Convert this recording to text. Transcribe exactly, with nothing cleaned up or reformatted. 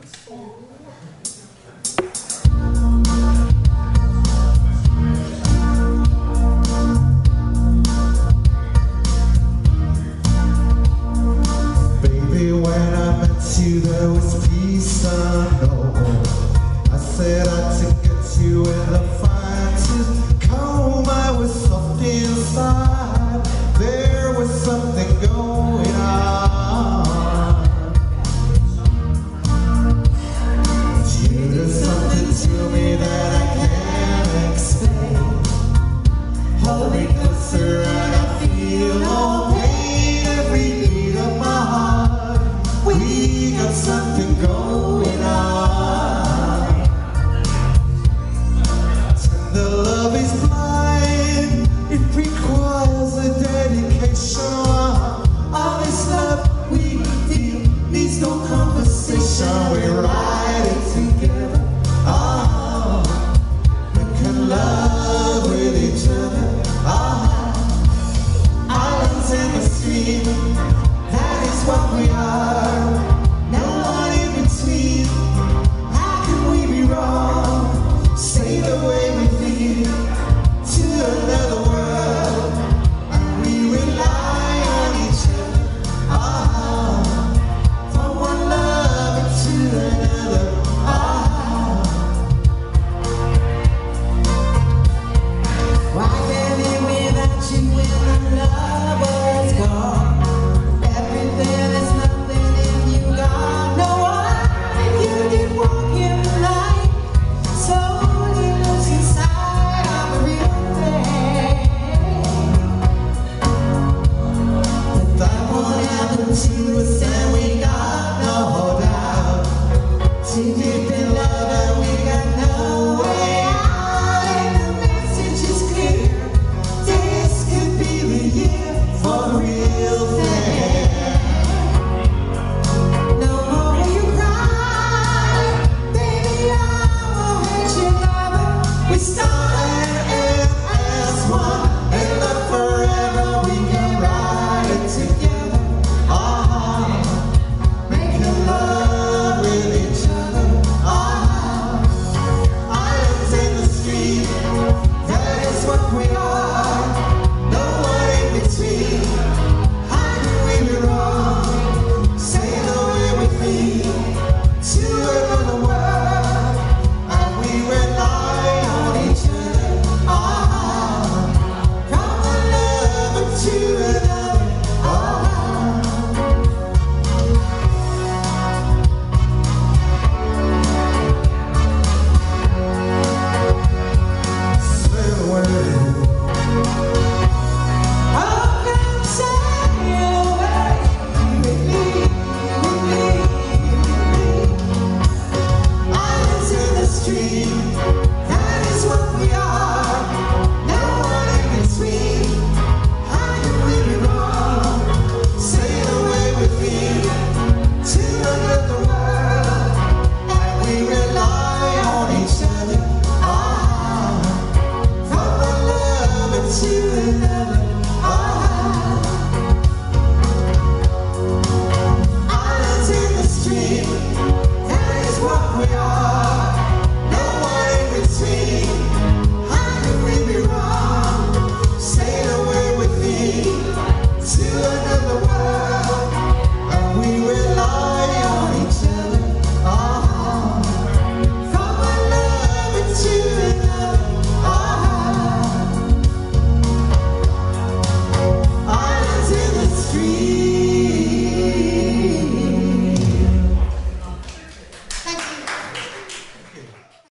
Baby, when I met you, there was peace unknown. I said I'd to get you in the fine-tooth comb. I was soft inside. There was something going on. You did something to me that I can't explain. Hold me closer and I feel no pain. Every beat of my heart, we got something going on.